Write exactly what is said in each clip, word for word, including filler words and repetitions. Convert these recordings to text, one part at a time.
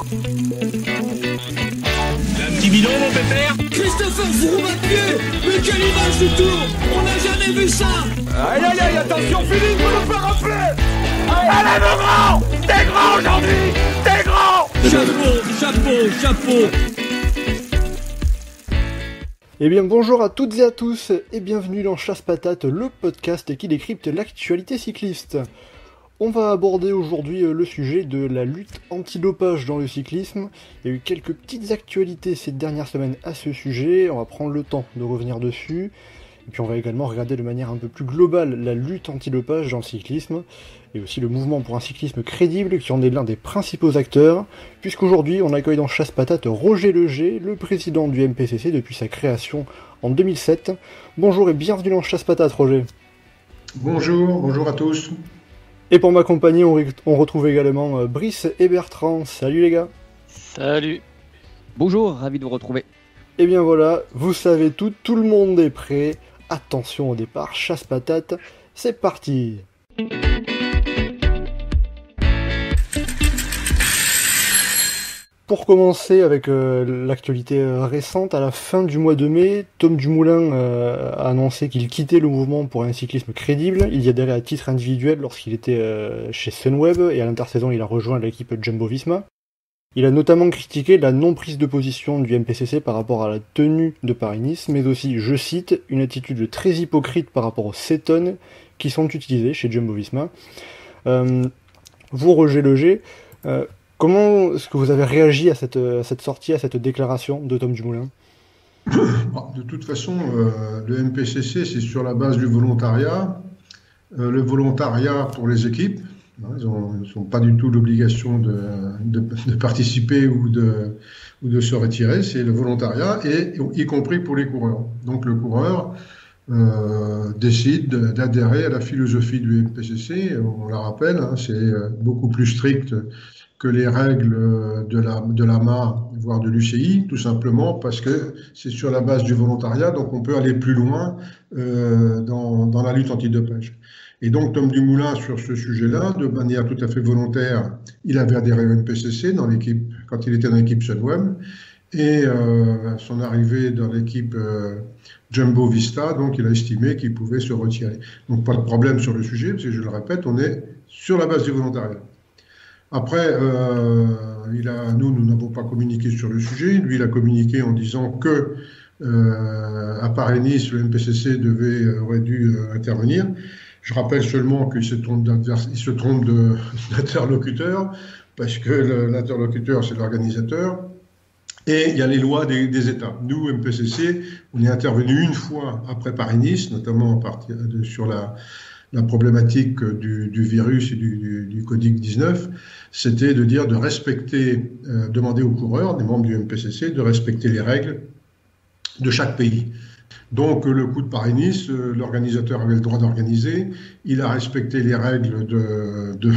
Un petit bidon, mon pépère. Christopher Froome à pied. Mais quelle image du tour. On n'a jamais vu ça. Aïe, aïe, aïe, attention, Philippe, vous nous faire rappeler. Allez, mon grand. T'es grand aujourd'hui. T'es grand. Chapeau, chapeau, chapeau. Eh bien bonjour à toutes et à tous et bienvenue dans Chasse Patate, le podcast qui décrypte l'actualité cycliste. On va aborder aujourd'hui le sujet de la lutte anti-dopage dans le cyclisme. Il y a eu quelques petites actualités ces dernières semaines à ce sujet, on va prendre le temps de revenir dessus. Et puis on va également regarder de manière un peu plus globale la lutte anti-dopage dans le cyclisme, et aussi le mouvement pour un cyclisme crédible qui en est l'un des principaux acteurs, puisqu'aujourd'hui on accueille dans Chasse Patate Roger Leger, le président du M P C C depuis sa création en deux mille sept. Bonjour et bienvenue dans Chasse Patate, Roger. Bonjour, bonjour à tous. Et pour m'accompagner, on, re- on retrouve également euh, Brice et Bertrand. Salut les gars. Salut. Bonjour, ravi de vous retrouver. Et bien voilà, vous savez tout, tout le monde est prêt. Attention au départ, Chasse Patate, c'est parti. Pour commencer avec euh, l'actualité euh, récente, à la fin du mois de mai, Tom Dumoulin euh, a annoncé qu'il quittait le mouvement pour un cyclisme crédible. Il y adhérait à titre individuel lorsqu'il était euh, chez Sunweb, et à l'intersaison il a rejoint l'équipe Jumbo-Visma. Il a notamment critiqué la non-prise de position du M P C C par rapport à la tenue de Paris-Nice, mais aussi, je cite, une attitude très hypocrite par rapport aux cétones qui sont utilisés chez Jumbo-Visma. Euh, vous, Roger Leger, euh, comment est-ce que vous avez réagi à cette, à cette sortie, à cette déclaration de Tom Dumoulin ? De toute façon, euh, le M P C C, c'est sur la base du volontariat. Euh, le volontariat pour les équipes, hein, ils n'ont pas du tout l'obligation de, de, de participer ou de, ou de se retirer, c'est le volontariat, et y compris pour les coureurs. Donc le coureur euh, décide d'adhérer à la philosophie du M P C C. On la rappelle, hein, c'est beaucoup plus strict que les règles de la, de l'A M A, voire de l'U C I, tout simplement parce que c'est sur la base du volontariat, donc on peut aller plus loin euh, dans, dans la lutte antidopage. Et donc Tom Dumoulin, sur ce sujet-là, de manière tout à fait volontaire, il avait adhéré au M P C C dans l'équipe, quand il était dans l'équipe Sunweb, et euh, son arrivée dans l'équipe euh, Jumbo Visma, donc il a estimé qu'il pouvait se retirer. Donc pas de problème sur le sujet, parce que je le répète, on est sur la base du volontariat. Après, euh, il a, nous, nous n'avons pas communiqué sur le sujet. Lui, il a communiqué en disant que euh, à Paris-Nice, le M P C C devait, aurait dû euh, intervenir. Je rappelle seulement qu'il se trompe, il se trompe de, d'interlocuteur, parce que le, l'interlocuteur, c'est l'organisateur, et il y a les lois des, des États. Nous, M P C C, on est intervenu une fois après Paris-Nice, notamment à partir de, sur la... la problématique du, du virus et du, du, du covid dix-neuf, c'était de dire de respecter, euh, demander aux coureurs, des membres du M P C C, de respecter les règles de chaque pays. Donc le coup de Paris-Nice, euh, l'organisateur avait le droit d'organiser, il a respecté les règles de, de,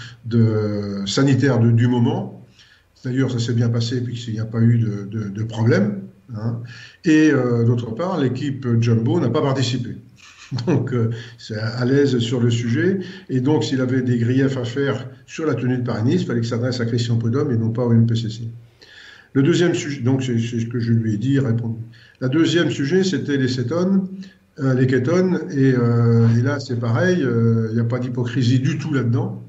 de sanitaires de, du moment. D'ailleurs, ça s'est bien passé puisqu'il n'y a pas eu de, de, de problème. Hein. Et euh, d'autre part, l'équipe Jumbo n'a pas participé. Donc, euh, c'est à l'aise sur le sujet. Et donc, s'il avait des griefs à faire sur la tenue de Paris-Nice, il fallait que ça s'adresse à Christian Prudhomme et non pas au M P C C. Le deuxième sujet, donc c'est, c'est ce que je lui ai dit, répondu. Le deuxième sujet, c'était les cétones, euh, les kétones. Et, euh, et là, c'est pareil, il euh, n'y a pas d'hypocrisie du tout là-dedans,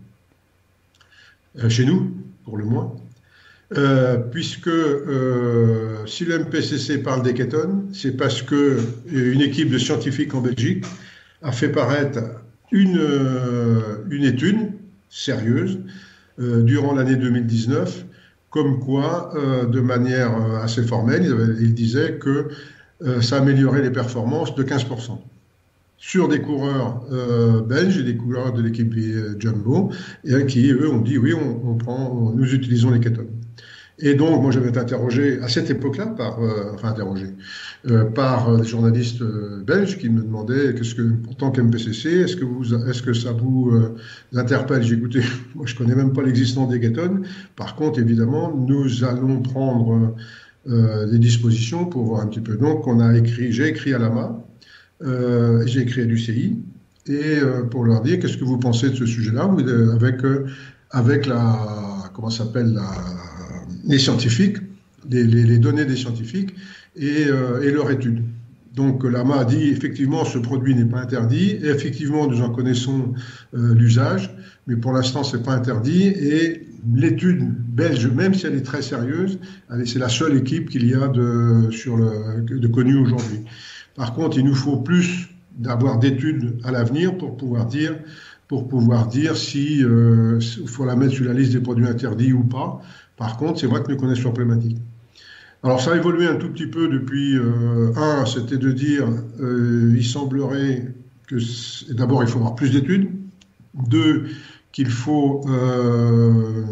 euh, chez nous, pour le moins. Euh, puisque euh, si le M P C C parle des kétones, c'est parce que une équipe de scientifiques en Belgique a fait paraître une, euh, une étude sérieuse euh, durant l'année deux mille dix-neuf, comme quoi, euh, de manière assez formelle, ils, avaient, ils disaient que euh, ça améliorait les performances de quinze pour cent. Sur des coureurs euh, belges et des coureurs de l'équipe euh, Jumbo, et qui, eux, ont dit oui, on, on prend, on, nous utilisons les kétones. Et donc, moi, j'avais été interrogé à cette époque-là, par, euh, enfin interrogé, euh, par des journalistes euh, belges qui me demandaient, qu'est-ce que, en tant qu'M P C C, est-ce que vous, est-ce que ça vous euh, interpelle ? J'ai écouté, moi, je connais même pas l'existence des kétones. Par contre, évidemment, nous allons prendre euh, des dispositions pour voir un petit peu. Donc, on a écrit, j'ai écrit à l'A M A, euh, j'ai écrit à l'U C I, et euh, pour leur dire, qu'est-ce que vous pensez de ce sujet-là, avec, euh, avec la, comment ça s'appelle, la les scientifiques, les, les, les données des scientifiques et, euh, et leur étude. Donc l'A M A a dit effectivement ce produit n'est pas interdit, et effectivement nous en connaissons euh, l'usage, mais pour l'instant c'est pas interdit, et l'étude belge, même si elle est très sérieuse, c'est la seule équipe qu'il y a de, sur le, de connue aujourd'hui. Par contre, il nous faut plus d'avoir d'études à l'avenir pour pouvoir dire, pour pouvoir dire si euh, faut la mettre sur la liste des produits interdits ou pas. Par contre, c'est vrai que nous connaissons la problématique. Alors ça a évolué un tout petit peu depuis, euh, un, c'était de dire, euh, il semblerait que, d'abord, il faut avoir plus d'études, deux, qu'il faut, euh,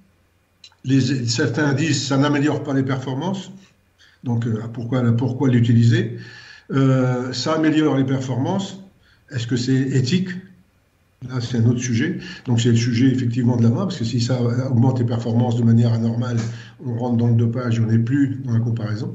les, certains disent, ça n'améliore pas les performances, donc euh, pourquoi, pourquoi l'utiliser, euh, ça améliore les performances, est-ce que c'est éthique? Là, c'est un autre sujet. Donc, c'est le sujet, effectivement, de l'A M A, parce que si ça augmente les performances de manière anormale, on rentre dans le dopage et on n'est plus dans la comparaison.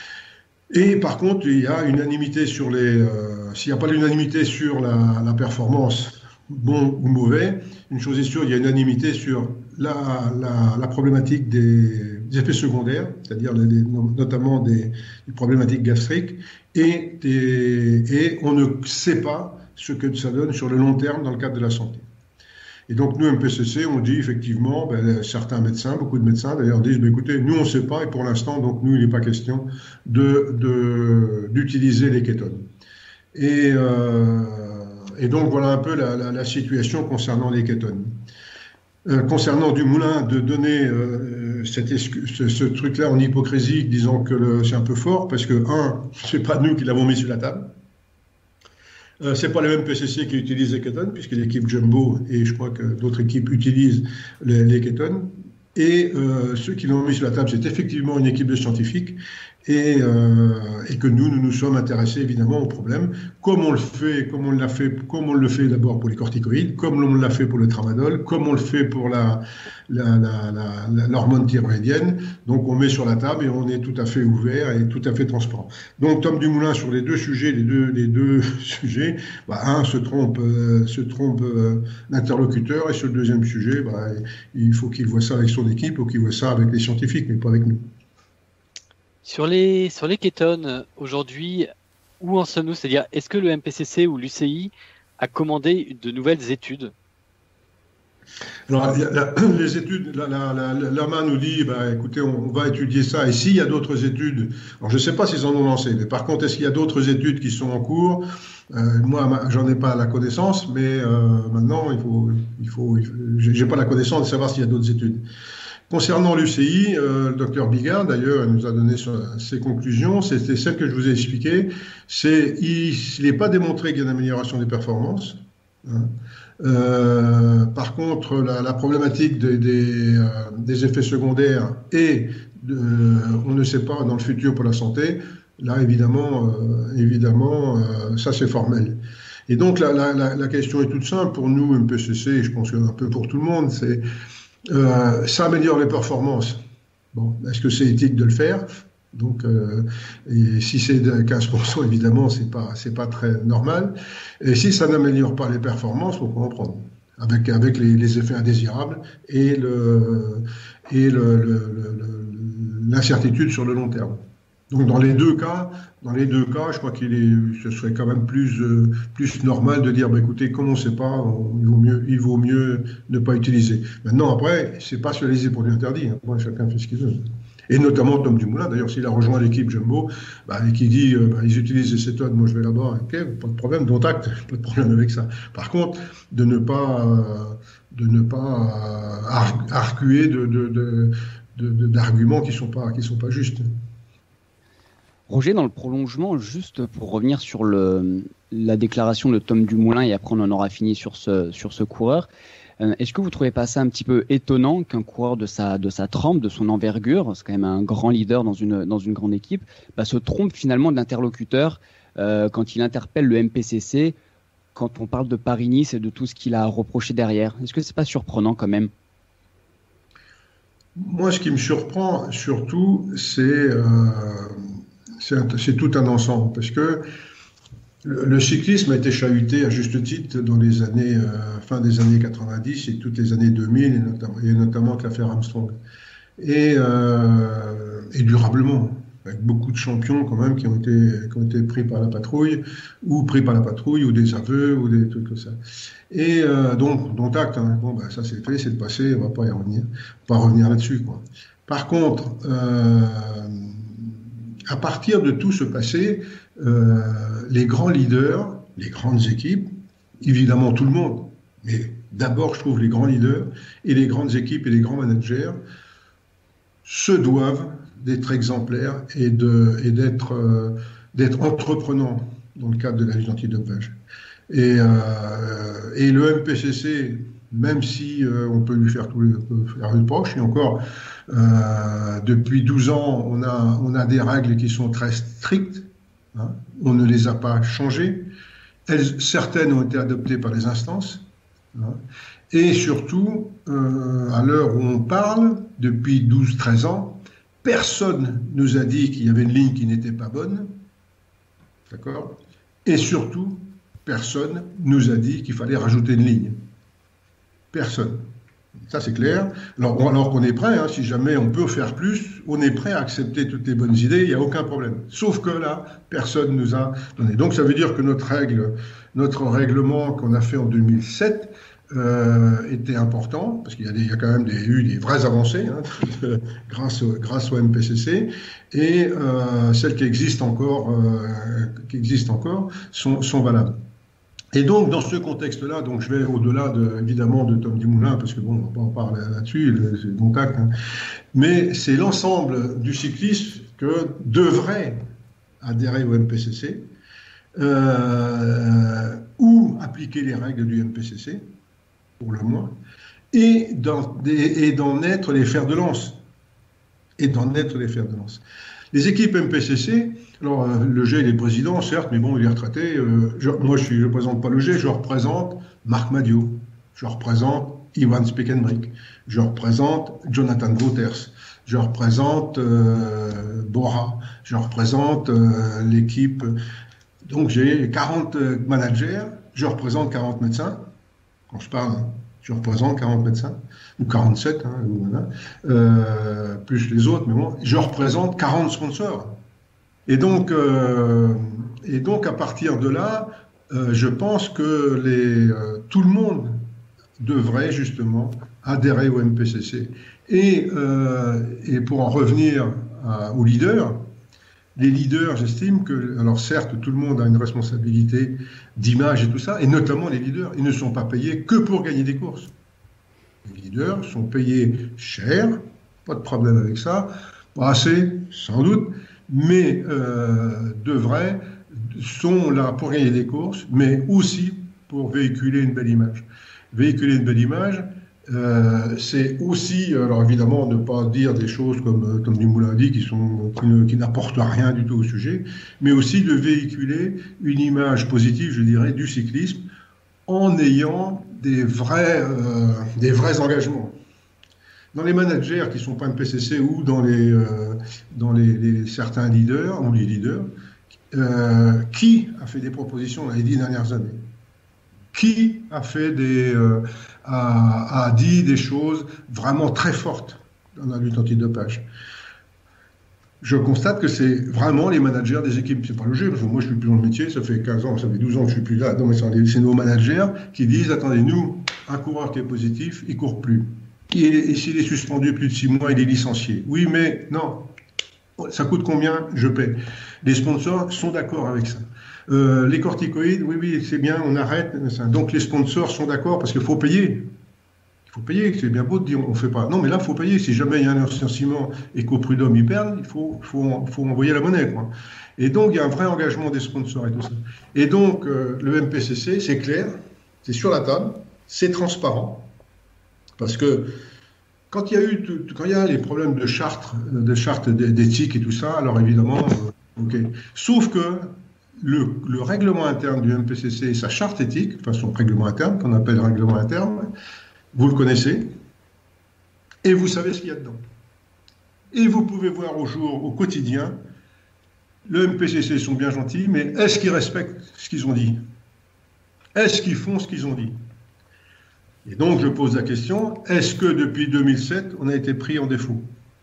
Et par contre, il y a unanimité sur les... Euh, s'il n'y a pas l'unanimité sur la, la performance, bon ou mauvais, une chose est sûre, il y a unanimité sur la, la, la problématique des, des effets secondaires, c'est-à-dire les, des, notamment des, des problématiques gastriques, et, des, et on ne sait pas ce que ça donne sur le long terme dans le cadre de la santé. Et donc nous, M P C C, on dit effectivement, ben, certains médecins, beaucoup de médecins d'ailleurs disent, ben, écoutez, nous on ne sait pas, et pour l'instant, donc nous, il n'est pas question de, de, d'utiliser les kétones. Et, euh, et donc voilà un peu la, la, la situation concernant les kétones. Euh, concernant Dumoulin, de donner euh, cette ce, ce truc-là en hypocrisie, disant que le, c'est un peu fort, parce que, un, c'est pas nous qui l'avons mis sur la table. Euh, c'est pas le M P C C qui utilise les kétones, puisque l'équipe Jumbo et je crois que d'autres équipes utilisent les, les kétones. Et euh, ceux qui l'ont mis sur la table, c'est effectivement une équipe de scientifiques, et, euh, et que nous, nous nous sommes intéressés évidemment au problème, comme on le fait, comme on l'a fait, comme on le fait d'abord pour les corticoïdes, comme on l'a fait pour le tramadol, comme on le fait pour la, la, la, la, l'hormone thyroïdienne. Donc on met sur la table et on est tout à fait ouvert et tout à fait transparent. Donc Tom Dumoulin, sur les deux sujets, les deux, les deux sujets, bah, un se trompe, euh, se trompe euh, l'interlocuteur, et sur le deuxième sujet, bah, il faut qu'il voit ça avec son équipe ou qu'il voit ça avec les scientifiques, mais pas avec nous. Sur les, sur les kétones, aujourd'hui, où en sommes-nous? C'est-à-dire, est-ce que le M P C C ou l'U C I a commandé de nouvelles études? Alors, la, la, les études, l'A M A nous dit, bah, écoutez, on, on va étudier ça, et s'il y a d'autres études, alors je ne sais pas s'ils en ont lancé, mais par contre, est-ce qu'il y a d'autres études qui sont en cours? euh, Moi, j'en ai pas la connaissance, mais euh, maintenant, il faut, il faut, il faut j'ai pas la connaissance de savoir s'il y a d'autres études. Concernant l'U C I, euh, le docteur Bigard, d'ailleurs, nous a donné ses conclusions. C'était celle que je vous ai expliquées. C'est, il n'est pas démontré qu'il y a une amélioration des performances. Hein. Euh, par contre, la, la problématique des, des, euh, des effets secondaires et de, on ne sait pas dans le futur pour la santé. Là, évidemment, euh, évidemment, euh, ça c'est formel. Et donc, la, la, la question est toute simple pour nous, M P C C, et je pense un peu pour tout le monde, c'est Euh, ça améliore les performances. Bon, est-ce que c'est éthique de le faire? Donc, euh, et si c'est de quinze pour cent, évidemment, c'est pas, c'est pas très normal. Et si ça n'améliore pas les performances, faut en prendre. Avec, avec les, les effets indésirables et le, et le, le, le, l'incertitude sur le long terme. Donc, dans les deux cas, dans les deux cas, je crois qu'il est, ce serait quand même plus, euh, plus normal de dire, bah, écoutez, comme on ne sait pas, on, il vaut mieux, il vaut mieux ne pas utiliser. Maintenant, après, c'est pas sur les produits interdits. Hein. Moi, chacun fait ce qu'il veut. Et notamment Tom Dumoulin, d'ailleurs, s'il a rejoint l'équipe Jumbo, bah, et qui dit, euh, bah, ils utilisent les cétones, moi je vais là-bas, ok, pas de problème, dont acte, pas de problème avec ça. Par contre, de ne pas, euh, de ne pas euh, arguer de, de, de, de, de, d'arguments qui sont pas, qui sont pas justes. Roger, dans le prolongement, juste pour revenir sur le, la déclaration de Tom Dumoulin, et après on en aura fini sur ce, sur ce coureur, euh, est-ce que vous ne trouvez pas ça un petit peu étonnant qu'un coureur de sa, de sa trempe, de son envergure, c'est quand même un grand leader dans une, dans une grande équipe, bah, se trompe finalement d'interlocuteur euh, quand il interpelle le M P C C, quand on parle de Paris-Nice et de tout ce qu'il a reproché derrière? Est-ce que ce n'est pas surprenant quand même? Moi, ce qui me surprend surtout, c'est... Euh... C'est, un, c'est tout un ensemble, parce que le, le cyclisme a été chahuté à juste titre dans les années, euh, fin des années quatre-vingt-dix et toutes les années deux mille, et notamment, et notamment avec l'affaire Armstrong. et, euh, et durablement, avec beaucoup de champions quand même qui ont été, qui ont été pris par la patrouille, ou pris par la patrouille, ou des aveux, ou des trucs comme ça. Et euh, donc, dont acte, hein. Bon, bah, ça c'est fait, c'est le passé, on va pas y revenir, pas revenir là-dessus, quoi. Par contre, euh, à partir de tout ce passé, euh, les grands leaders, les grandes équipes, évidemment tout le monde, mais d'abord je trouve les grands leaders et les grandes équipes et les grands managers se doivent d'être exemplaires et de et d'être euh, d'être entreprenants dans le cadre de la lutte antidopage. Et, euh, et le M P C C, même si euh, on peut lui faire tout le reproche, et encore, euh, depuis douze ans, on a, on a des règles qui sont très strictes, hein, on ne les a pas changées, elles, certaines ont été adoptées par les instances, hein, et surtout, euh, à l'heure où on parle, depuis douze treize ans, personne nous a dit qu'il y avait une ligne qui n'était pas bonne, d'accord, et surtout, personne nous a dit qu'il fallait rajouter une ligne. Personne. Ça, c'est clair. Alors, alors qu'on est prêt, hein, si jamais on peut faire plus, on est prêt à accepter toutes les bonnes idées, il n'y a aucun problème. Sauf que là, personne nous a donné. Donc, ça veut dire que notre règle, notre règlement qu'on a fait en deux mille sept euh, était important, parce qu'il y a, des, il y a quand même des, eu des vraies avancées, hein, grâce, au, grâce au M P C C, et euh, celles qui existent encore, euh, qui existent encore sont, sont valables. Et donc, dans ce contexte-là, donc je vais au-delà, de, évidemment, de Tom Dumoulin, parce que bon, on va pas en parler là-dessus, c'est le contact, hein, mais c'est l'ensemble du cyclisme que devrait adhérer au M P C C, euh, ou appliquer les règles du M P C C, pour le moins, et d'en, et d'en être les fers de lance. Et d'en être les fers de lance. Les équipes M P C C, alors euh, le G il est président, certes, mais bon, il est retraité. Euh, je, moi, je ne représente pas le G, je représente Marc Madiot, je représente Ivan Spekenbrink, je représente Jonathan Wouters, je représente euh, Bora, je représente euh, l'équipe. Donc j'ai quarante managers, je représente quarante médecins. Quand je parle, je représente quarante médecins, ou quarante-sept, hein, voilà, euh, plus les autres, mais bon, je représente quarante sponsors. Et donc, euh, et donc à partir de là, euh, je pense que les, euh, tout le monde devrait justement adhérer au M P C C. Et, euh, et pour en revenir à, aux leaders, les leaders, j'estime que, alors certes, tout le monde a une responsabilité d'image et tout ça, et notamment les leaders, ils ne sont pas payés que pour gagner des courses. Les leaders sont payés cher, pas de problème avec ça, pas assez, sans doute, mais euh, devraient, sont là pour gagner des courses, mais aussi pour véhiculer une belle image. Véhiculer une belle image, euh, c'est aussi, alors évidemment, ne pas dire des choses comme euh, Tom Dumoulin dit, qui, sont, qui, ne, qui n'apportent rien du tout au sujet, mais aussi de véhiculer une image positive, je dirais, du cyclisme, en ayant des vrais, euh, des vrais engagements. Dans les managers qui ne sont pas M P C C ou dans, les, euh, dans les, les, certains leaders, ou les leaders, euh, qui a fait des propositions dans les dix dernières années? Qui a fait des, euh, a, a dit des choses vraiment très fortes dans la lutte antidopage? Je constate que c'est vraiment les managers des équipes. C'est pas le jeu, parce que moi je suis plus dans le métier, ça fait quinze ans, ça fait douze ans que je suis plus là. Non, mais c'est nos managers qui disent, attendez, nous, un coureur qui est positif, il court plus. Et, et s'il est suspendu plus de six mois, il est licencié. Oui, mais non. Ça coûte combien? Je paie. Les sponsors sont d'accord avec ça. Euh, les corticoïdes, oui, oui, c'est bien, on arrête. Donc les sponsors sont d'accord parce qu'il faut payer. Il faut payer, c'est bien beau de dire on ne fait pas. Non, mais là, il faut payer. Si jamais il y a un licenciement et qu'au prud'homme ils perdent, il faut, faut, faut envoyer la monnaie, quoi. Et donc, il y a un vrai engagement des sponsors et tout ça. Et donc, euh, le M P C C, c'est clair, c'est sur la table, c'est transparent. Parce que quand il y a eu tout, quand il y a les problèmes de charte, de charte d'éthique et tout ça, alors évidemment, euh, ok. Sauf que le, le règlement interne du M P C C et sa charte éthique, enfin son règlement interne, qu'on appelle règlement interne, vous le connaissez, et vous savez ce qu'il y a dedans. Et vous pouvez voir au jour, au quotidien, le M P C C sont bien gentils, mais est-ce qu'ils respectent ce qu'ils ont dit? Est-ce qu'ils font ce qu'ils ont dit? Et donc, je pose la question, est-ce que depuis deux mille sept, on a été pris en défaut?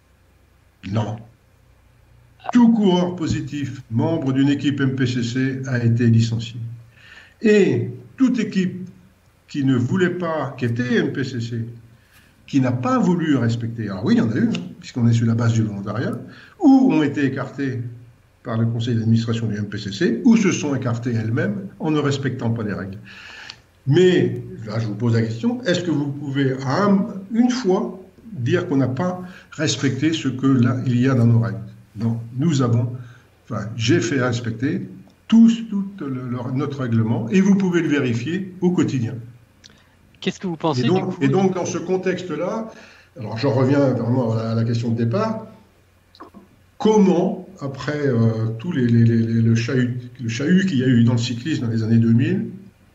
Non. Tout coureur positif, membre d'une équipe M P C C, a été licencié. Et toute équipe qui ne voulait pas, qui était M P C C, qui n'a pas voulu respecter, alors oui, il y en a eu, hein, puisqu'on est sur la base du volontariat, ou ont été écartés par le conseil d'administration du M P C C, ou se sont écartées elles-mêmes en ne respectant pas les règles. Mais, là je vous pose la question, est-ce que vous pouvez, à un, une fois, dire qu'on n'a pas respecté ce que là, il y a dans nos règles? Non, nous avons, enfin, j'ai fait respecter tous, tout le, le, notre règlement, et vous pouvez le vérifier au quotidien. Qu'est-ce que vous pensez et donc, du coup et donc, dans ce contexte-là, alors j'en reviens vraiment à la, à la question de départ, comment, après euh, tous les, les, les, le chahut, le chahut qu'il y a eu dans le cyclisme dans les années deux mille,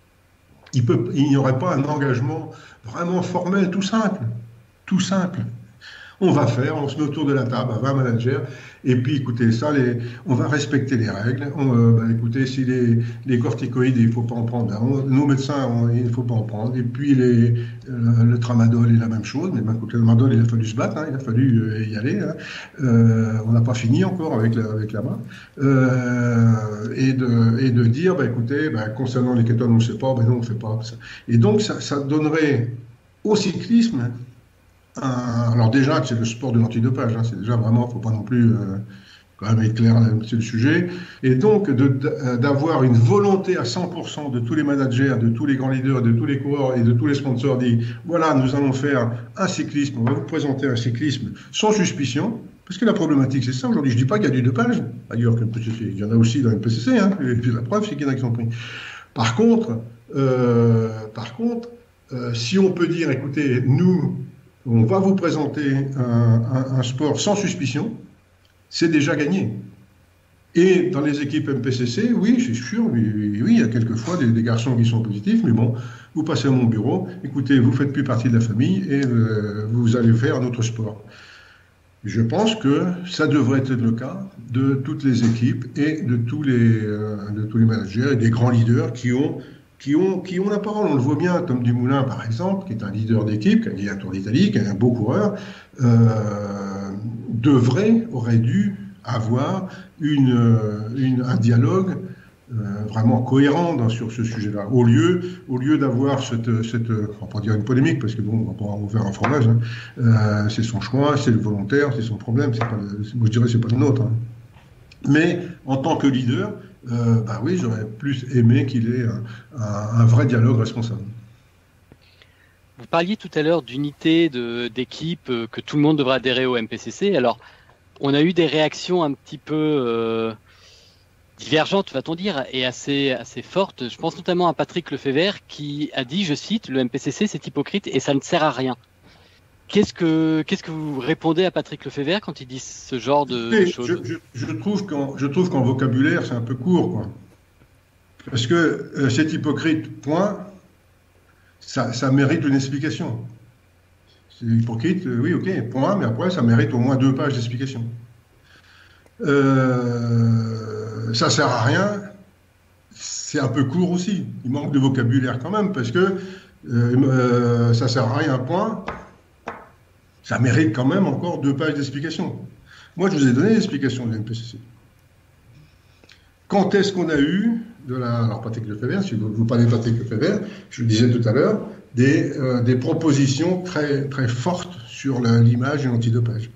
il, peut, il n'y aurait pas un engagement vraiment formel, tout simple, tout simple. On va faire, on se met autour de la table à vingt managers, et puis écoutez, ça, les, on va respecter les règles. On, euh, bah, écoutez, si les, les corticoïdes, il ne faut pas en prendre, on, nos médecins, on, il ne faut pas en prendre. Et puis les, euh, le tramadol est la même chose, mais ben, écoutez, le tramadol, il a fallu se battre, hein, il a fallu euh, y aller. Hein. Euh, on n'a pas fini encore avec la, avec la main. Euh, et, de, et de dire, bah, écoutez, bah, concernant les kétones, on ne sait pas, ben non, on ne fait pas ça. Et donc, ça, ça donnerait au cyclisme. Un, alors déjà que c'est le sport de l'antidopage, hein, c'est déjà vraiment, il ne faut pas non plus euh, quand même être clair sur le sujet, et donc d'avoir une volonté à cent pour cent de tous les managers, de tous les grands leaders, de tous les coureurs et de tous les sponsors, dit voilà, nous allons faire un cyclisme, on va vous présenter un cyclisme sans suspicion, parce que la problématique c'est ça aujourd'hui, je ne dis pas qu'il y a du dopage, ailleurs que le P C C, il y en a aussi dans le P C C, hein, et puis la preuve c'est qu'il y en a qui sont pris. Par contre, euh, par contre euh, si on peut dire, écoutez, nous, on va vous présenter un, un, un sport sans suspicion, c'est déjà gagné. Et dans les équipes M P C C, oui, je suis sûr, oui, oui, oui il y a quelquefois des, des garçons qui sont positifs, mais bon, vous passez à mon bureau, écoutez, vous ne faites plus partie de la famille et euh, vous allez faire un autre sport. Je pense que ça devrait être le cas de toutes les équipes et de tous les, euh, de tous les managers et des grands leaders qui ont Qui ont, qui ont la parole. On le voit bien, Tom Dumoulin, par exemple, qui est un leader d'équipe, qui a gagné un Tour d'Italie, qui est un beau coureur, euh, devrait, aurait dû avoir une, une, un dialogue euh, vraiment cohérent dans, sur ce sujet-là. Au lieu, au lieu d'avoir cette, cette, on va pas dire une polémique, parce que bon, on va pas en faire un fromage, hein. euh, c'est son choix, c'est le volontaire, c'est son problème, c'est pas le, moi je dirais c'est pas le nôtre. Hein. Mais en tant que leader, Euh, bah oui, j'aurais plus aimé qu'il ait un, un, un vrai dialogue responsable. Vous parliez tout à l'heure d'unité de, d'équipe, euh, que tout le monde devrait adhérer au M P C C. Alors, on a eu des réactions un petit peu euh, divergentes, va-t-on dire, et assez, assez fortes. Je pense notamment à Patrick Lefebvre qui a dit, je cite, le M P C C c'est hypocrite et ça ne sert à rien. Qu'est-ce que, qu'est-ce que vous répondez à Patrick Lefebvre quand il dit ce genre de, de choses? je, je, je, trouve qu'en, je trouve qu'en vocabulaire, c'est un peu court, quoi. Parce que euh, c'est hypocrite, point, ça, ça mérite une explication. C'est hypocrite, euh, oui, ok, point, mais après, ça mérite au moins deux pages d'explication. Euh, ça sert à rien, c'est un peu court aussi. Il manque de vocabulaire quand même, parce que euh, euh, ça sert à rien, point. Ça mérite quand même encore deux pages d'explication. Moi, je vous ai donné l'explication de l'M P C C. Quand est-ce qu'on a eu, de la, alors Patrick Lefebvre, si vous, vous parlez de Patrick Lefebvre, je le disais tout à l'heure, des, euh, des propositions très, très fortes sur la, l'image et l'antidopage.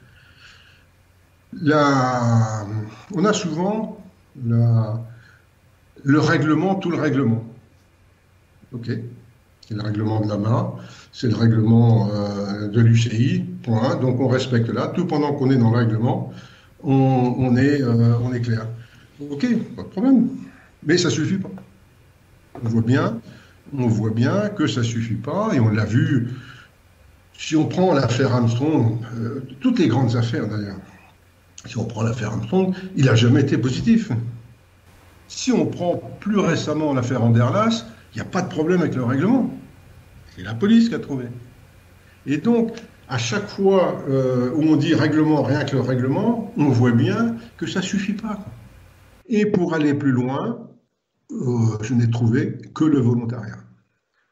La, on a souvent la, le règlement, tout le règlement. OK. C'est le règlement de l'A M A, c'est le règlement euh, de l'U C I, point. Donc on respecte là. Tout pendant qu'on est dans le règlement, on, on, est, euh, on est clair. Ok, pas de problème. Mais ça ne suffit pas. On voit bien, on voit bien que ça ne suffit pas, et on l'a vu. Si on prend l'affaire Armstrong, euh, toutes les grandes affaires d'ailleurs, si on prend l'affaire Armstrong, il n'a jamais été positif. Si on prend plus récemment l'affaire Anderlas, il n'y a pas de problème avec le règlement. C'est la police qui a trouvé. Et donc, à chaque fois euh, où on dit règlement, rien que le règlement, on voit bien que ça ne suffit pas. Et pour aller plus loin, euh, je n'ai trouvé que le volontariat.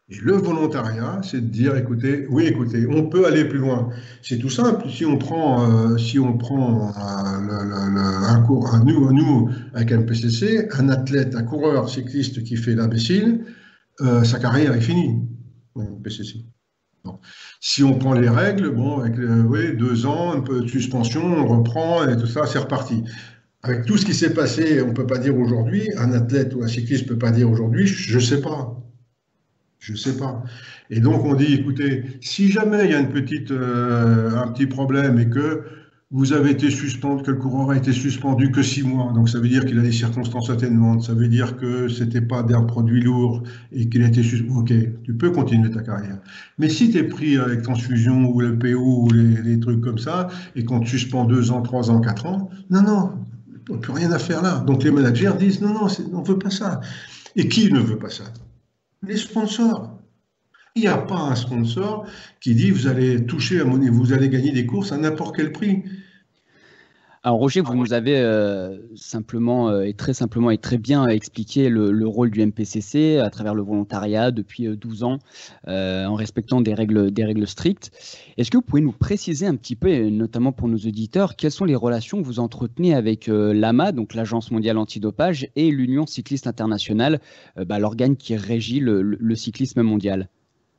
Et le volontariat, c'est de dire, écoutez, oui, écoutez, on peut aller plus loin. C'est tout simple. Si on prend, euh, si on prend euh, le, le, le, un cours, un, nous, nous, avec M P C C, un athlète, un coureur cycliste qui fait l'imbécile, euh, sa carrière est finie. M P C C. Bon. Si on prend les règles, bon, avec le, oui, deux ans, un peu de suspension, on reprend et tout ça, c'est reparti. Avec tout ce qui s'est passé, on ne peut pas dire aujourd'hui, un athlète ou un cycliste ne peut pas dire aujourd'hui, je ne sais pas. Je ne sais pas. Et donc on dit, écoutez, si jamais il y a une petite, euh, un petit problème et que vous avez été suspendu, que le coureur a été suspendu que six mois, donc ça veut dire qu'il a des circonstances atténuantes, ça veut dire que c'était pas d'un produit lourd et qu'il a été suspendu, ok, tu peux continuer ta carrière. Mais si tu es pris avec transfusion ou le P O ou les, les trucs comme ça et qu'on te suspend deux ans, trois ans, quatre ans, non, non, on ne peut rien à faire là. Donc les managers disent, non, non, on ne veut pas ça. Et qui ne veut pas ça? Les sponsors. Il n'y a pas un sponsor qui dit vous allez toucher à mon niveau, vous allez gagner des courses à n'importe quel prix. Alors Roger, vous nous avez euh, simplement euh, et très simplement et très bien expliqué le, le rôle du M P C C à travers le volontariat depuis euh, douze ans, euh, en respectant des règles, des règles strictes. Est-ce que vous pouvez nous préciser un petit peu, et notamment pour nos auditeurs, quelles sont les relations que vous entretenez avec euh, l'A M A, donc l'Agence mondiale antidopage, et l'Union cycliste internationale, euh, bah, l'organe qui régit le, le, le cyclisme mondial?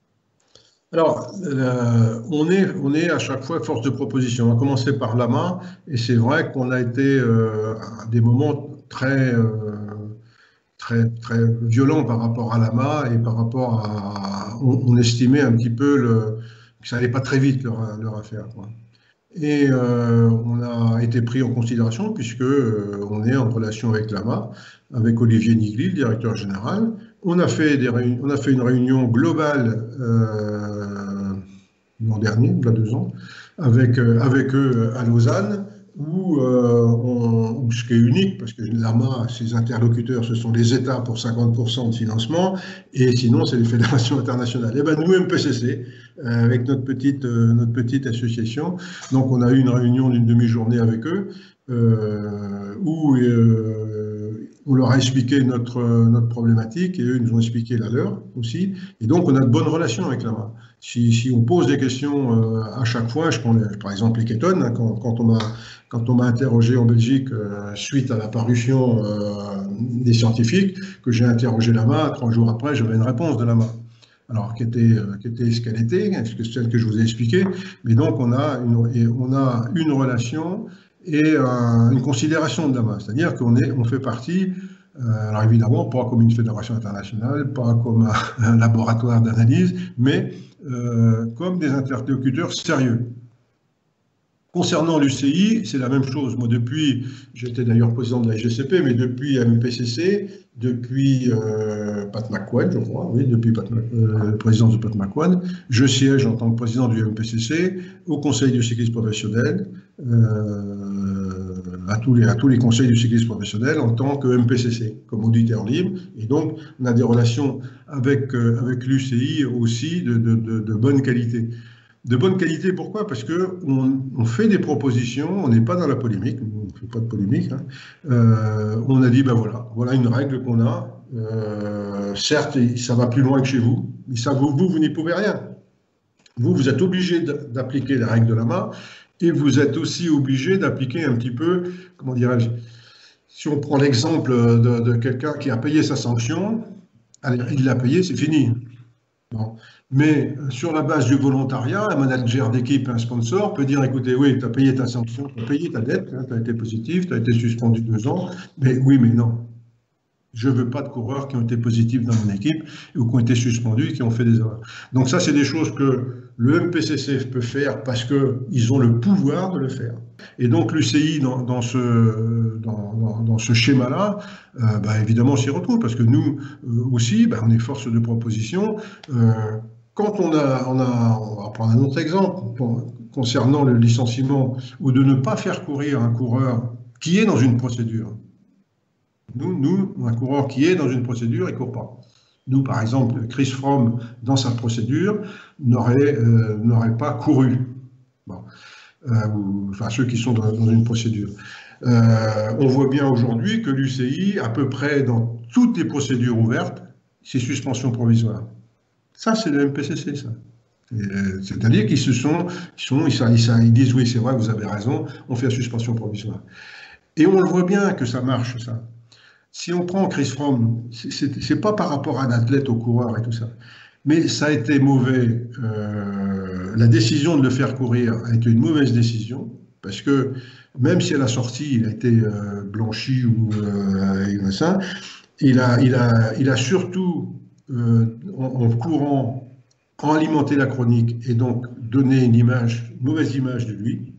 Alors, euh, on, est, on est à chaque fois force de proposition. On a commencé par l'A M A, et c'est vrai qu'on a été euh, à des moments très, euh, très, très violents par rapport à l'A M A et par rapport à... On, on estimait un petit peu le, que ça n'allait pas très vite leur, leur affaire, quoi. Et euh, on a été pris en considération puisque euh, on est en relation avec l'A M A, avec Olivier Nigli, le directeur général. On a fait, des on a fait une réunion globale euh, l'an dernier, il y a deux ans, avec, euh, avec eux à Lausanne, où, euh, on, où ce qui est unique, parce que l'A M A, ses interlocuteurs, ce sont les États pour cinquante pour cent de financement, et sinon, c'est les fédérations internationales. Et bien, nous, M P C C, euh, avec notre petite, euh, notre petite association, donc on a eu une réunion d'une demi-journée avec eux, euh, où euh, on leur a expliqué notre, notre problématique, et eux nous ont expliqué la leur aussi, et donc on a de bonnes relations avec l'A M A. Si, si on pose des questions euh, à chaque fois, je prends les, par exemple les kétones, hein, quand, quand on m'a quand on m'a interrogé en Belgique euh, suite à la parution euh, des scientifiques, que j'ai interrogé l'A M A, trois jours après, j'avais une réponse de l'A M A. Alors, qui était, euh, qui était ce qu'elle était, celle que je vous ai expliquée, mais donc on a une, et on a une relation et euh, une considération de l'A M A, c'est-à-dire qu'on est, on fait partie, euh, alors évidemment, pas comme une fédération internationale, pas comme un, un laboratoire d'analyse, mais euh, comme des interlocuteurs sérieux. Concernant l'U C I, c'est la même chose. Moi, depuis, j'étais d'ailleurs président de la G C P, mais depuis M P C C, depuis euh, Pat McQuaid, je crois, oui, depuis Pat, euh, présidence de Pat McQuaid, je siège en tant que président du M P C C au Conseil du cyclisme professionnel, euh, à, tous les, à tous les conseils du cyclisme professionnel en tant que M P C C, comme auditeur libre. Et donc, on a des relations avec, euh, avec l'U C I aussi de, de, de, de bonne qualité. De bonne qualité, pourquoi? Parce qu'on on fait des propositions, on n'est pas dans la polémique, on ne fait pas de polémique. Hein. Euh, on a dit, ben voilà, voilà une règle qu'on a. Euh, certes, ça va plus loin que chez vous, mais ça, vous, vous, vous n'y pouvez rien. Vous, vous êtes obligé d'appliquer les règles de l'A M A et vous êtes aussi obligé d'appliquer un petit peu, comment dirais-je, si on prend l'exemple de, de quelqu'un qui a payé sa sanction, allez, il l'a payé, c'est fini. Bon. Mais sur la base du volontariat, un manager d'équipe, un sponsor peut dire, écoutez, oui, tu as payé ta sanction, tu as payé ta dette, hein, tu as été positif, tu as été suspendu deux ans, mais oui, mais non. Je ne veux pas de coureurs qui ont été positifs dans mon équipe ou qui ont été suspendus et qui ont fait des erreurs. Donc ça, c'est des choses que le M P C C peut faire parce qu'ils ont le pouvoir de le faire. Et donc l'U C I, dans, dans ce, dans, dans, dans ce schéma-là, euh, bah, évidemment, s'y retrouve parce que nous euh, aussi, bah, on est force de proposition. Euh, quand on a, on a, on va prendre un autre exemple pour, concernant le licenciement ou de ne pas faire courir un coureur qui est dans une procédure. Nous, nous, un coureur qui est dans une procédure, il ne court pas. Nous, par exemple, Chris Froome, dans sa procédure, n'aurait euh, n'aurait pas couru. Bon. Euh, ou, enfin, ceux qui sont dans, dans une procédure. Euh, on voit bien aujourd'hui que l'U C I, à peu près dans toutes les procédures ouvertes, c'est suspension provisoire. Ça, c'est le M P C C, ça. C'est-à-dire qu'ils se sont, ils, sont ils, ils, ils disent oui, c'est vrai, vous avez raison, on fait la suspension provisoire. Et on le voit bien que ça marche, ça. Si on prend Chris Froome, c'est pas par rapport à un athlète, au coureur et tout ça, mais ça a été mauvais. Euh, la décision de le faire courir a été une mauvaise décision, parce que même si à la sortie il a été euh, blanchi ou euh, ça, il a, il a, il a surtout euh, en, en courant alimenter la chronique et donc donner une image, une mauvaise image de lui,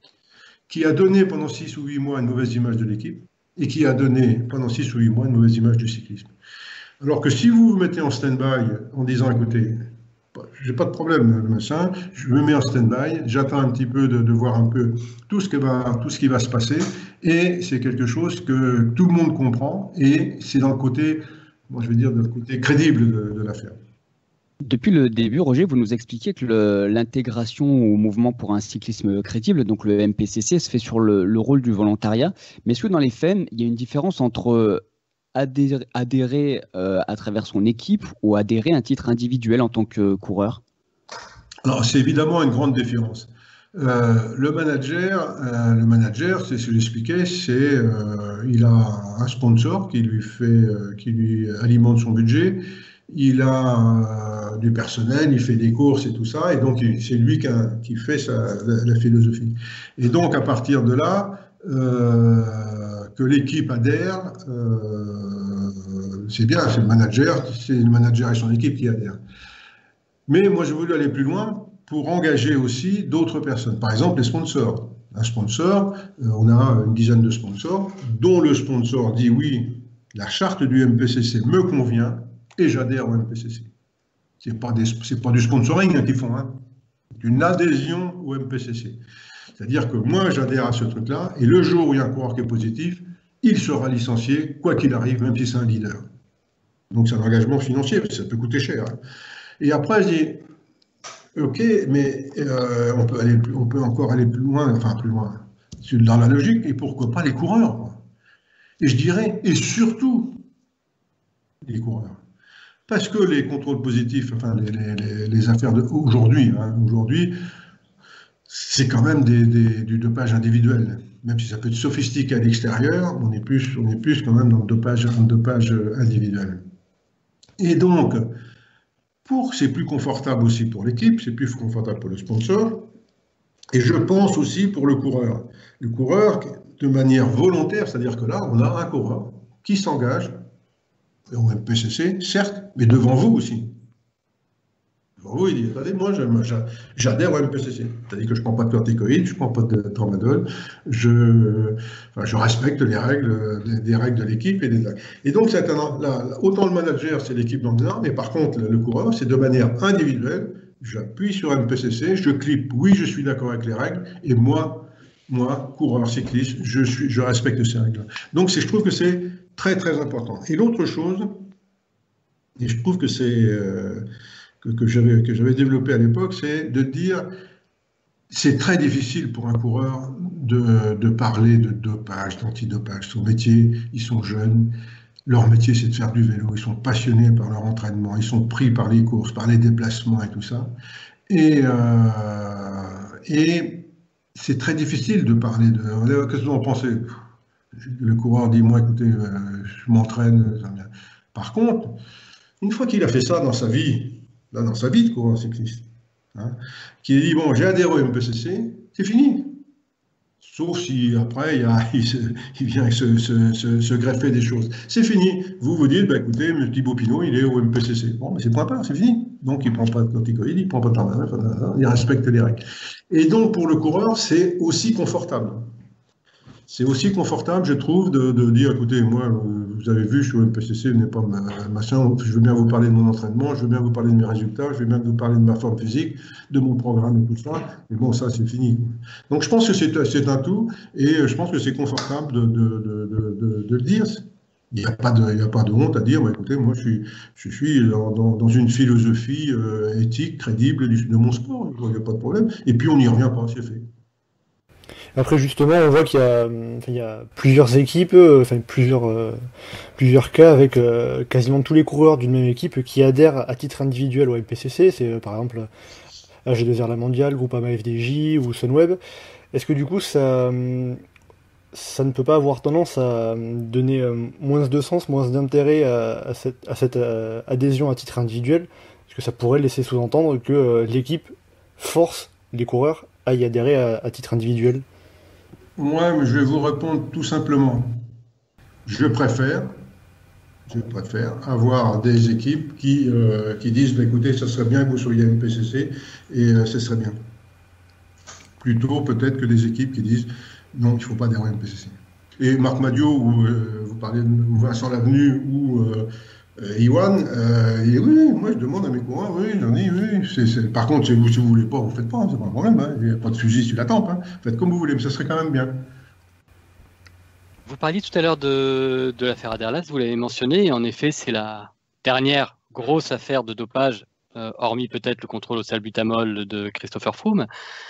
qui a donné pendant six ou huit mois une mauvaise image de l'équipe et qui a donné pendant six ou huit mois une mauvaise image du cyclisme. Alors que si vous vous mettez en stand-by en disant, écoutez, j'ai pas de problème, le machin, je me mets en stand-by, j'attends un petit peu de, de voir un peu tout ce, que va, tout ce qui va se passer, et c'est quelque chose que tout le monde comprend, et c'est dans le côté, moi je vais dire, dans le côté crédible de, de l'affaire. Depuis le début, Roger, vous nous expliquiez que l'intégration au mouvement pour un cyclisme crédible, donc le M P C C, se fait sur le, le rôle du volontariat. Mais est-ce que dans les faits, il y a une différence entre adhérer, adhérer euh, à travers son équipe ou adhérer à un titre individuel en tant que coureur? Alors, c'est évidemment une grande différence. Euh, le manager, euh, le manager, c'est ce que j'expliquais, c'est euh, il a un sponsor qui lui fait, euh, qui lui alimente son budget. Il a euh, du personnel, il fait des courses et tout ça, et donc c'est lui qui, a, qui fait sa, la, la philosophie. Et donc à partir de là, euh, que l'équipe adhère, euh, c'est bien, c'est le manager, c'est le manager et son équipe qui adhèrent. Mais moi j'ai voulu aller plus loin pour engager aussi d'autres personnes. Par exemple les sponsors. Un sponsor, euh, on a une dizaine de sponsors, dont le sponsor dit oui, la charte du M P C C me convient, et j'adhère au M P C C. Ce n'est pas, pas du sponsoring hein, qu'ils font, hein. C'est une adhésion au M P C C. C'est-à-dire que moi, j'adhère à ce truc-là, et le jour où il y a un coureur qui est positif, il sera licencié, quoi qu'il arrive, même si c'est un leader. Donc c'est un engagement financier, ça peut coûter cher. Hein. Et après, je dis, ok, mais euh, on, peut aller plus, on peut encore aller plus loin, enfin plus loin, dans la logique, et pourquoi pas les coureurs, quoi. Et je dirais, et surtout, les coureurs. Parce que les contrôles positifs, enfin les, les, les affaires d'aujourd'hui, hein, aujourd'hui, c'est quand même des, des, du dopage individuel. Même si ça peut être sophistiqué à l'extérieur, on est plus, on est plus quand même dans le dopage, dans le dopage individuel. Et donc, pour c'est plus confortable aussi pour l'équipe, c'est plus confortable pour le sponsor, et je pense aussi pour le coureur. Le coureur, de manière volontaire, c'est-à-dire que là, on a un coureur qui s'engage au M P C C, certes, mais devant vous aussi. Devant vous, il dit, attendez, moi, j'adhère au M P C C. C'est-à-dire que je ne prends pas de corticoïdes, je ne prends pas de tramadol, je, enfin, je respecte les règles, des, des règles de l'équipe. Et, et donc, un, là, autant le manager, c'est l'équipe dans le nord, mais par contre, le, le coureur, c'est de manière individuelle, j'appuie sur M P C C, je clique, oui, je suis d'accord avec les règles, et moi, moi, coureur cycliste, je, suis, je respecte ces règles. Donc, je trouve que c'est très, très important. Et l'autre chose, et je trouve que c'est euh, que, que j'avais que j'avais développé à l'époque, c'est de dire, c'est très difficile pour un coureur de, de parler de dopage, d'antidopage. Son métier, ils sont jeunes, leur métier, c'est de faire du vélo, ils sont passionnés par leur entraînement, ils sont pris par les courses, par les déplacements et tout ça. Et, euh, et c'est très difficile de parler de... Qu'est-ce que vous en pensez ? Le coureur dit, moi, écoutez, euh, je m'entraîne. Par contre, une fois qu'il a fait ça dans sa vie, là, dans sa vie de coureur cycliste, hein, qu'il dit, bon, j'ai adhéré au M P C C, c'est fini. Sauf si après, il, y a, il, se, il vient se, se, se, se greffer des choses. C'est fini. Vous vous dites, bah, écoutez, M. Thibaut Pinot, il est au M P C C. Bon, mais c'est point part, c'est fini. Donc, il ne prend pas de corticoïdes, il ne prend pas de temps, il respecte les règles. Et donc, pour le coureur, c'est aussi confortable. C'est aussi confortable, je trouve, de, de dire, écoutez, moi, vous avez vu, je suis au M P C C, n'est pas machin, je veux bien vous parler de mon entraînement, je veux bien vous parler de mes résultats, je veux bien vous parler de ma forme physique, de mon programme et tout ça, mais bon, ça, c'est fini. Donc, je pense que c'est un tout, et je pense que c'est confortable de, de, de, de, de le dire. Il n'y a pas de, il n'y a pas de honte à dire, bah, écoutez, moi, je suis, je suis dans, dans, dans une philosophie euh, éthique, crédible du, de mon sport, il n'y a pas de problème, et puis on n'y revient pas, c'est fait. Après, justement, on voit qu'il y a, enfin, il y a plusieurs équipes, euh, enfin plusieurs, euh, plusieurs cas avec euh, quasiment tous les coureurs d'une même équipe qui adhèrent à titre individuel au M P C C. C'est euh, par exemple A G deux R La Mondiale, Groupama F D J ou Sunweb. Est-ce que du coup, ça, ça ne peut pas avoir tendance à donner euh, moins de sens, moins d'intérêt à, à cette, à cette euh, adhésion à titre individuel? Parce que ça pourrait laisser sous-entendre que euh, l'équipe force les coureurs à y adhérer à, à titre individuel. Moi, mais je vais vous répondre tout simplement. Je préfère, je préfère avoir des équipes qui, euh, qui disent bah, écoutez, ça serait bien que vous soyez M P C C et euh, ce serait bien. Plutôt peut-être que des équipes qui disent non, il ne faut pas adhérer à M P C C. Et Marc Madiot, ou euh, vous parlez de Vincent Lavenu ou euh, euh, Iwan, euh, et oui, moi je demande à mes coureurs, oui, j'en ai, oui. C'est, c'est... Par contre, si vous ne voulez pas, vous ne faites pas, c'est pas un problème, hein. Il n'y a pas de fusil sur la tempe, hein. Faites comme vous voulez, mais ça serait quand même bien. Vous parliez tout à l'heure de, de l'affaire Aderlas, vous l'avez mentionné, et en effet, c'est la dernière grosse affaire de dopage, euh, hormis peut-être le contrôle au salbutamol de Christopher Froome.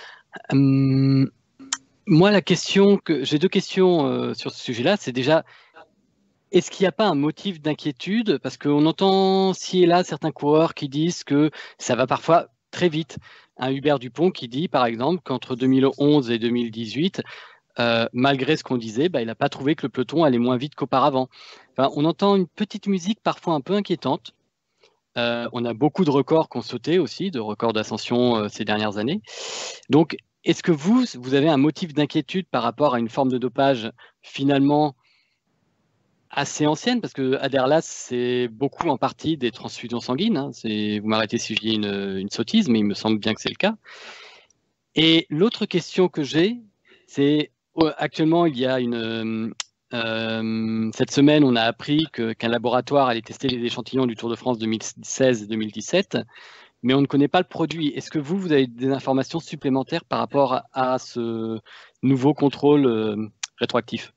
Hum, moi, la question que j'ai deux questions euh, sur ce sujet-là, c'est déjà, est-ce qu'il n'y a pas un motif d'inquiétude? Parce qu'on entend ci et là certains coureurs qui disent que ça va parfois très vite. Un Hubert Dupont qui dit, par exemple, qu'entre deux mille onze et deux mille dix-huit, euh, malgré ce qu'on disait, bah, il n'a pas trouvé que le peloton allait moins vite qu'auparavant. Enfin, on entend une petite musique parfois un peu inquiétante. Euh, on a beaucoup de records qui ont sauté aussi, de records d'ascension euh, ces dernières années. Donc, est-ce que vous, vous avez un motif d'inquiétude par rapport à une forme de dopage finalement assez ancienne, parce que Aderlas, c'est beaucoup en partie des transfusions sanguines. Hein. C'est, vous m'arrêtez si je dis une, une sottise, mais il me semble bien que c'est le cas. Et l'autre question que j'ai, c'est actuellement, il y a une... Euh, cette semaine, on a appris que, qu'un laboratoire allait tester les échantillons du Tour de France deux mille seize et deux mille dix-sept, mais on ne connaît pas le produit. Est-ce que vous, vous avez des informations supplémentaires par rapport à, à ce nouveau contrôle euh, rétroactif?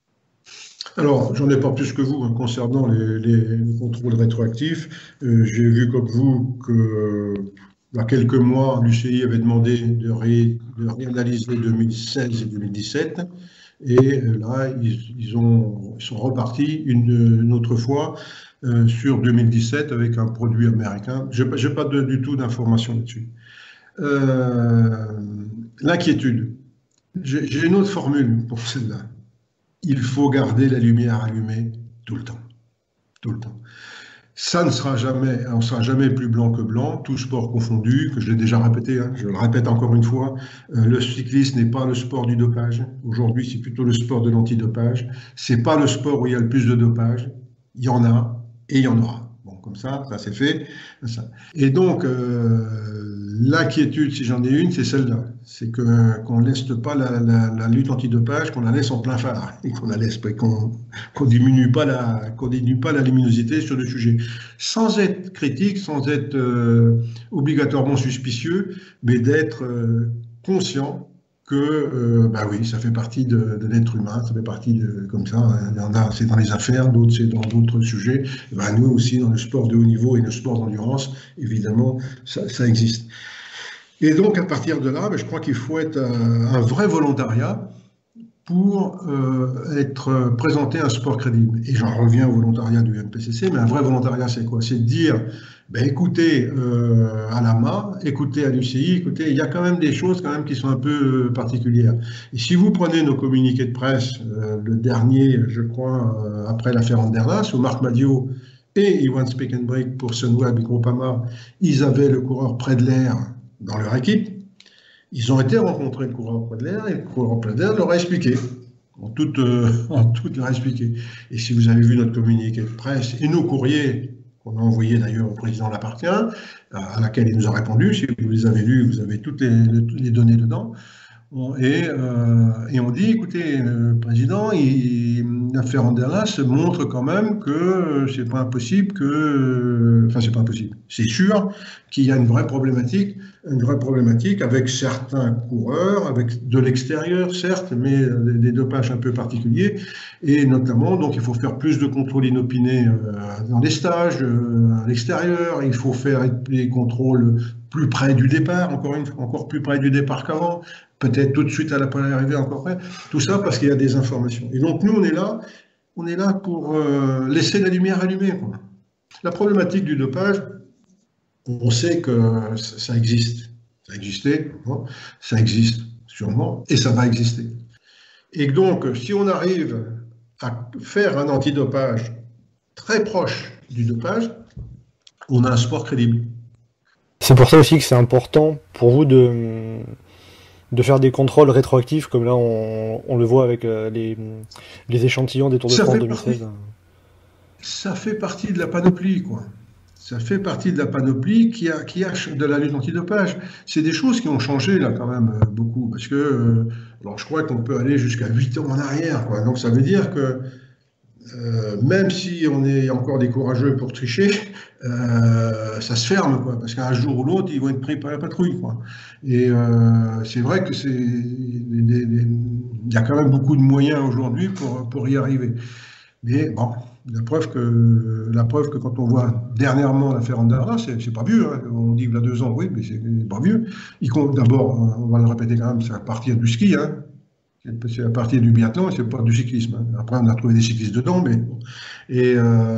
Alors, j'en ai pas plus que vous hein, concernant les, les, les contrôles rétroactifs. Euh, j'ai vu comme vous que, euh, il y a quelques mois, l'U C I avait demandé de, ré, de réanalyser deux mille seize et deux mille dix-sept. Et euh, là, ils, ils, ont, ils sont repartis une, une autre fois euh, sur deux mille dix-sept avec un produit américain. Je n'ai pas de, du tout d'informations là-dessus. Euh, l'inquiétude. J'ai, j'ai une autre formule pour celle-là. Il faut garder la lumière allumée tout le temps. Tout le temps. Ça ne sera jamais, on ne sera jamais plus blanc que blanc, tout sport confondu, que je l'ai déjà répété, hein, je le répète encore une fois, euh, le cyclisme n'est pas le sport du dopage. Aujourd'hui, c'est plutôt le sport de l'antidopage. C'est pas le sport où il y a le plus de dopage. Il y en a et il y en aura. Bon, comme ça, ça c'est fait. Ça. Et donc, euh, l'inquiétude, si j'en ai une, c'est celle-là. C'est que, qu'on ne laisse pas la, la, la lutte antidopage, qu'on la laisse en plein phare, et qu'on la laisse, qu'on, qu'on diminue pas la, qu'on diminue pas la luminosité sur le sujet. Sans être critique, sans être euh, obligatoirement suspicieux, mais d'être euh, conscient que, euh, bah oui, ça fait partie de, de l'être humain, ça fait partie de, comme ça, il y en a, c'est dans les affaires, d'autres c'est dans d'autres sujets. Et ben, nous aussi, dans le sport de haut niveau et le sport d'endurance, évidemment, ça, ça existe. Et donc, à partir de là, ben, je crois qu'il faut être un, un vrai volontariat pour euh, être présenté un sport crédible. Et j'en reviens au volontariat du M P C C, mais un vrai volontariat, c'est quoi? C'est de dire, ben, écoutez euh, à l'A M A, écoutez à l'U C I, écoutez, il y a quand même des choses quand même qui sont un peu particulières. Et si vous prenez nos communiqués de presse, euh, le dernier, je crois, euh, après l'affaire Aderlas, où Marc Madiot et Iwan Spekenbrink pour Sunweb et Groupama, ils avaient le coureur près de l'air dans leur équipe. Ils ont été rencontrer le coureur près de l'air et le coureur près de l'air leur a expliqué, en toute, euh, en toute leur a expliqué. Et si vous avez vu notre communiqué de presse et nos courriers, qu'on a envoyés d'ailleurs au président Lapartien, à laquelle il nous a répondu, si vous les avez lus, vous avez toutes les, les données dedans. Et, euh, et on dit, écoutez, le président, l'affaire Aderlas montre quand même que c'est pas impossible que, enfin c'est pas impossible, c'est sûr qu'il y a une vraie problématique une vraie problématique avec certains coureurs, avec de l'extérieur certes, mais des, des dopages un peu particuliers, et notamment donc il faut faire plus de contrôles inopinés euh, dans les stages, euh, à l'extérieur, il faut faire des contrôles plus près du départ, encore une fois, encore plus près du départ qu'avant, peut-être tout de suite à la première arrivée encore près, tout ça parce qu'il y a des informations. Et donc nous on est là, on est là pour euh, laisser la lumière allumée, quoi. La problématique du dopage, on sait que ça existe. Ça a existé, ça existe sûrement, et ça va exister. Et donc, si on arrive à faire un antidopage très proche du dopage, on a un sport crédible. C'est pour ça aussi que c'est important pour vous de, de faire des contrôles rétroactifs, comme là on, on le voit avec les, les échantillons des Tours de France deux mille seize. Ça fait partie de la panoplie, quoi. Ça fait partie de la panoplie qui a, qui a de la lutte antidopage. C'est des choses qui ont changé là quand même beaucoup, parce que euh, alors je crois qu'on peut aller jusqu'à huit ans en arrière, quoi. Donc ça veut dire que euh, même si on est encore des courageux pour tricher, euh, ça se ferme, quoi, parce qu'un jour ou l'autre ils vont être pris par la patrouille, quoi. Et euh, c'est vrai que c'est, il y a quand même beaucoup de moyens aujourd'hui pour pour y arriver. Mais bon. La preuve, que, la preuve que quand on voit dernièrement l'affaire Anderla, c'est pas vieux, hein. On dit qu'il y a deux ans, oui, mais c'est pas vieux. D'abord, on va le répéter quand même, c'est à partir du ski, hein. C'est à partir du biathlon, c'est pas du cyclisme, hein. Après, on a trouvé des cyclistes dedans, mais... Et, euh,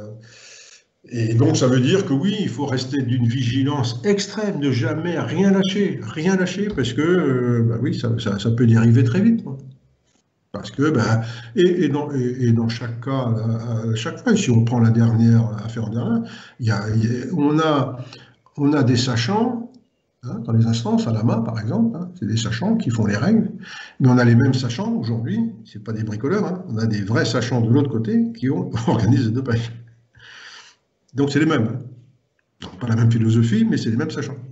et donc, ça veut dire que oui, il faut rester d'une vigilance extrême, ne jamais rien lâcher, rien lâcher, parce que, euh, bah oui, ça, ça, ça peut dériver très vite, quoi. Parce que, ben, et, et, dans, et, et dans chaque cas, à chaque fois, si on prend la dernière affaire Anderla, il y a, il y a, on, a, on a des sachants, hein, dans les instances, à la main par exemple, hein, c'est des sachants qui font les règles, mais on a les mêmes sachants aujourd'hui, c'est pas des bricoleurs, hein, on a des vrais sachants de l'autre côté qui ont organisé le dopage. Donc c'est les mêmes. Pas la même philosophie, mais c'est les mêmes sachants.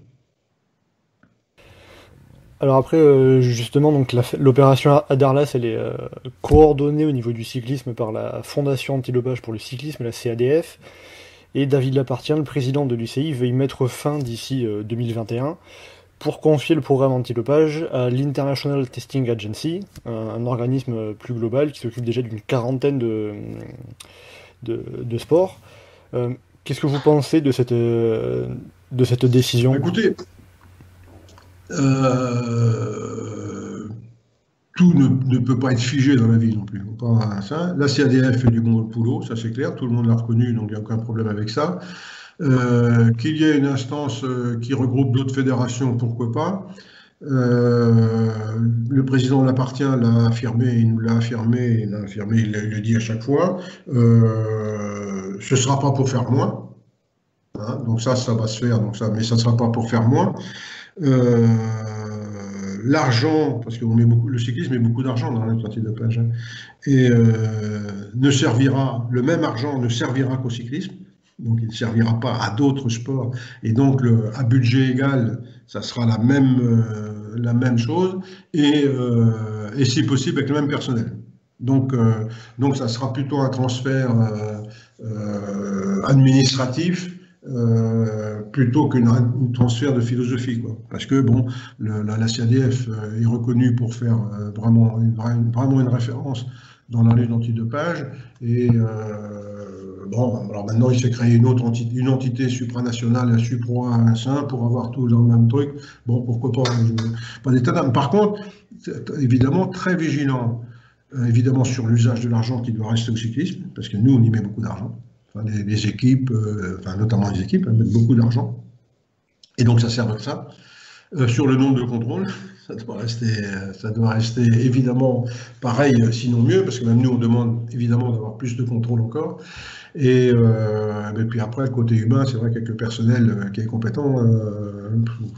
Alors après, euh, justement, donc l'opération Adarlas, elle est euh, coordonnée au niveau du cyclisme par la Fondation Antidopage pour le cyclisme, la C A D F, et David Lapartien, le président de l'U C I, veut y mettre fin d'ici euh, deux mille vingt et un pour confier le programme antidopage à l'International Testing Agency, un, un organisme plus global qui s'occupe déjà d'une quarantaine de, de, de sports. Euh, Qu'est-ce que vous pensez de cette, euh, de cette décision ? Écoutez, Euh, tout ne, ne peut pas être figé dans la vie non plus. Pas, ça. La C A D F fait du bon boulot, ça c'est clair, tout le monde l'a reconnu, donc il n'y a aucun problème avec ça. Euh, qu'il y ait une instance qui regroupe d'autres fédérations, pourquoi pas. Euh, le président Lapartien l'a affirmé, il nous l'a affirmé, il l'a affirmé, il le dit à chaque fois. Euh, ce ne sera pas pour faire moins. Hein, donc ça, ça va se faire, donc ça, mais ça ne sera pas pour faire moins. Euh, l'argent, parce que on met beaucoup, le cyclisme met beaucoup d'argent dans l'antidopage, hein, et euh, ne servira, le même argent ne servira qu'au cyclisme, donc il ne servira pas à d'autres sports, et donc le, à budget égal, ça sera la même, euh, la même chose, et, euh, et si possible avec le même personnel. Donc, euh, donc ça sera plutôt un transfert euh, euh, administratif, Euh, plutôt qu'un transfert de philosophie, quoi. Parce que bon, le, la, la C A D F euh, est reconnue pour faire euh, vraiment, une, vraiment une référence dans la lutte antidopage, et euh, bon, alors maintenant il s'est créé une autre entité, une entité supranationale, un supra, un sein, pour avoir tout dans le même truc. Bon, pourquoi pas, je, pas d'état d'âme. Par contre, évidemment très vigilant, euh, évidemment sur l'usage de l'argent qui doit rester au cyclisme, parce que nous on y met beaucoup d'argent. Les, les équipes, euh, enfin notamment les équipes, elles mettent beaucoup d'argent, et donc ça sert à ça. Euh, sur le nombre de contrôles, ça doit rester, ça doit rester évidemment pareil, sinon mieux, parce que même nous on demande évidemment d'avoir plus de contrôles encore. Et, euh, et puis après, le côté humain, c'est vrai qu'avec le personnel qui est compétent, euh,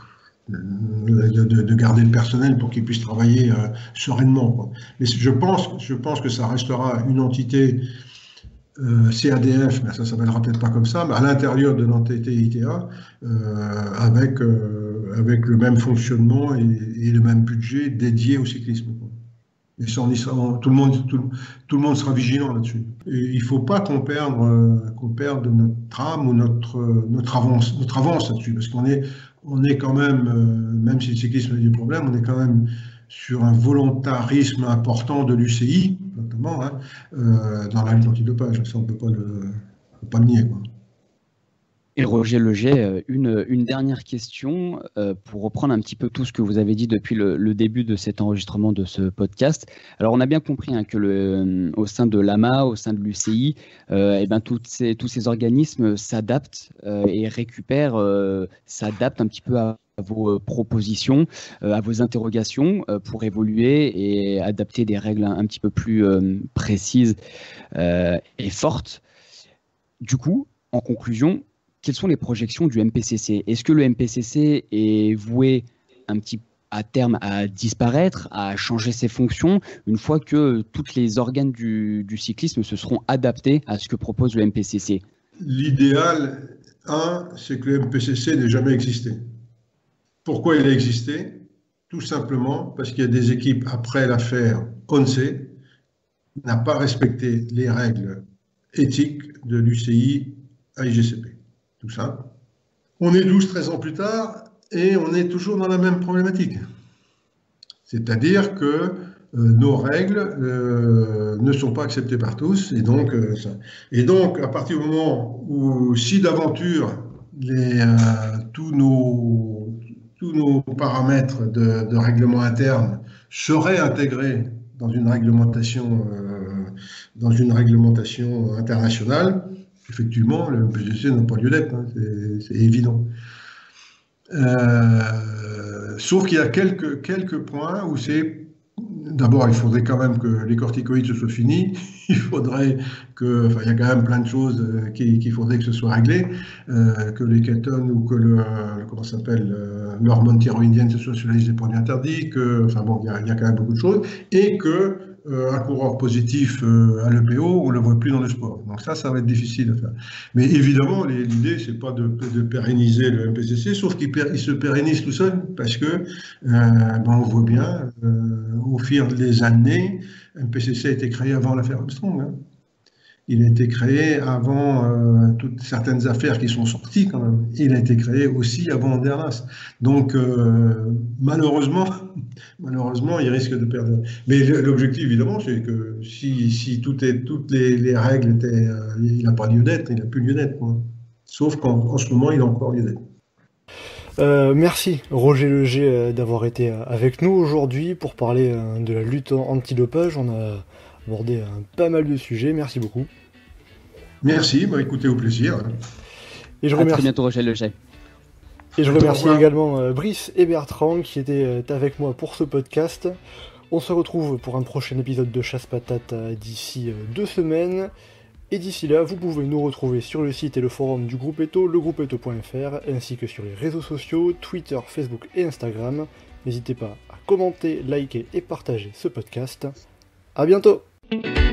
de, de, de garder le personnel pour qu'il puisse travailler euh, sereinement, quoi. Mais je pense, je pense que ça restera une entité. Euh, C A D F, mais ça ne s'appellera peut-être pas comme ça, mais à l'intérieur de l'entité I T A, euh, avec, euh, avec le même fonctionnement et, et le même budget dédié au cyclisme. Et ça, on y sera, tout, le monde, tout, tout le monde sera vigilant là-dessus. Il ne faut pas qu'on perde, euh, qu'on perde notre âme ou notre, notre avance, notre avance là-dessus, parce qu'on est, on est quand même, euh, même si le cyclisme a des problèmes, on est quand même sur un volontarisme important de l'U C I, notamment, hein, euh, dans la lutte antidopage. Ça, on ne peut pas le, peut pas le nier, quoi. Et Roger Leget, une, une dernière question euh, pour reprendre un petit peu tout ce que vous avez dit depuis le, le début de cet enregistrement de ce podcast. Alors, on a bien compris hein, que le, au sein de l'A M A, au sein de l'U C I, euh, et ben, toutes ces, tous ces organismes s'adaptent euh, et récupèrent, euh, s'adaptent un petit peu à vos propositions, euh, à vos interrogations euh, pour évoluer et adapter des règles un, un petit peu plus euh, précises euh, et fortes. Du coup, en conclusion, quelles sont les projections du M P C C? Est-ce que le M P C C est voué un petit à terme à disparaître, à changer ses fonctions, une fois que tous les organes du, du cyclisme se seront adaptés à ce que propose le M P C C? L'idéal, un, c'est que le M P C C n'ait jamais existé. Pourquoi il a existé? Tout simplement parce qu'il y a des équipes, après l'affaire ONCE, n'a pas respecté les règles éthiques de l'U C I à I G C P. Tout simple. On est douze treize ans plus tard et on est toujours dans la même problématique. C'est-à-dire que euh, nos règles euh, ne sont pas acceptées par tous. Et donc, euh, ça. et donc, à partir du moment où, si d'aventure, les, euh, tous, nos, tous nos paramètres de, de règlement interne seraient intégrés dans une réglementation, euh, dans une réglementation internationale, effectivement, le M P C C n'a pas lieu d'être, hein, c'est évident. Euh, sauf qu'il y a quelques, quelques points où c'est... D'abord, il faudrait quand même que les corticoïdes se soient finis. Il faudrait que... Enfin, il y a quand même plein de choses qu'il qui faudrait que ce soit réglé. Euh, que les kétones ou que le... Comment ça s'appelle l'hormone thyroïdienne se soit sur la liste des produits interdits. Que, enfin bon, il y, a, il y a quand même beaucoup de choses. Et que... Euh, un coureur positif euh, à l'E P O, on ne le voit plus dans le sport. Donc ça, ça va être difficile à faire. Mais évidemment, l'idée, ce n'est pas de, de pérenniser le M P C C, sauf qu'il il se pérennise tout seul, parce que, euh, ben, on voit bien, euh, au fil des années, le M P C C a été créé avant l'affaire Armstrong. Hein. Il a été créé avant euh, toutes certaines affaires qui sont sorties quand même. Il a été créé aussi avant Andernas. Donc euh, malheureusement, malheureusement, il risque de perdre. Mais l'objectif évidemment, c'est que si, si tout est, toutes les, les règles étaient, euh, il n'a pas lieu d'être, il n'a plus lieu d'être. Sauf qu'en ce moment, il a encore lieu d'être. Euh, merci Roger Leget euh, d'avoir été euh, avec nous aujourd'hui pour parler euh, de la lutte antidopage. On a abordé euh, pas mal de sujets. Merci beaucoup. Merci, bah, écoutez, au plaisir. Et je à remercie... très bientôt Roger Leget. Et je remercie également euh, Brice et Bertrand qui étaient euh, avec moi pour ce podcast. On se retrouve pour un prochain épisode de Chasse Patate euh, d'ici euh, deux semaines. Et d'ici là, vous pouvez nous retrouver sur le site et le forum du groupe Eto, le groupe eto point f r, ainsi que sur les réseaux sociaux, Twitter, Facebook et Instagram. N'hésitez pas à commenter, liker et partager ce podcast. À bientôt!